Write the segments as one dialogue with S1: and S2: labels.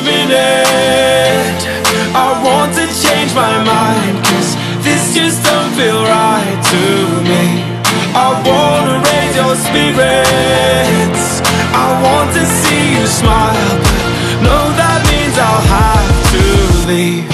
S1: minute. I want to change my mind, 'cause this just don't feel right to me. I wanna raise your spirits, I want to see you smile, but no, that means I'll have to leave.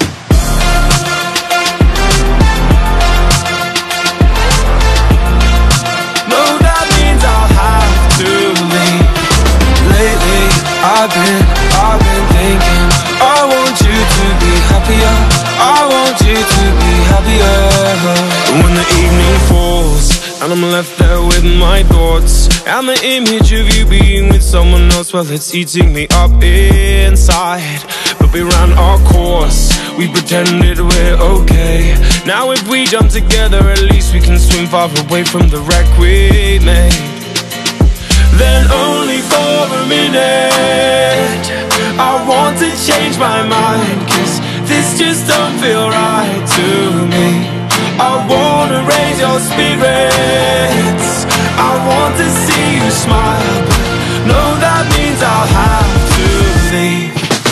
S1: No, that means I'll have to leave. Lately, I've been thinking, I want you to be happier, I want you to be happier. When the evening falls and I'm left there with my thoughts, and the image of you being with someone else, well, it's eating me up inside. But we ran our course, we pretended we're okay. Now if we jump together, at least we can swim far away from the wreck we made. Then only for a minute, I want to change my mind, 'cause this just don't feel right to me. I wanna raise your spirits, I want to see you smile, but no, that means I'll have to leave.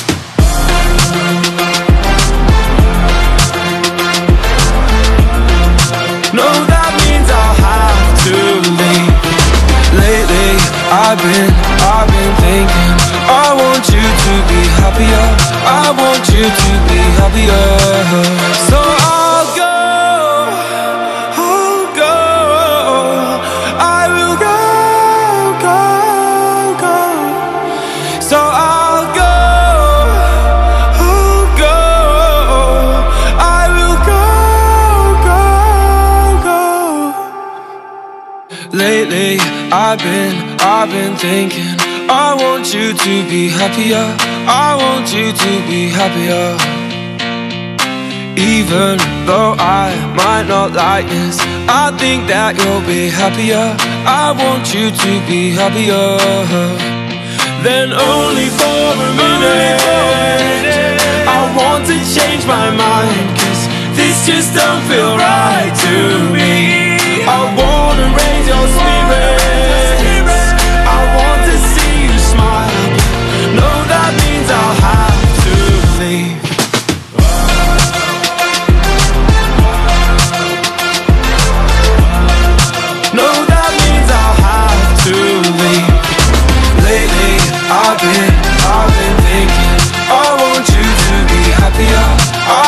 S1: No, that means I'll have to leave. Lately, I've been thinking, I want you to be happier, I want you to be happier. So I'll go, I will go. So I'll go, I will go. Lately, I've been thinking, I want you to be happier, I want you to be happier. Even though I might not like this, I think that you'll be happier, I want you to be happier. Then only for a minute, I want to change my mind, 'cause this just don't feel right to me. I wanna raise your spirits, I want to see you smile, no, that means I'll have to leave. No, that means I'll have to leave. Lately, I've been thinking, I want you to be happier, I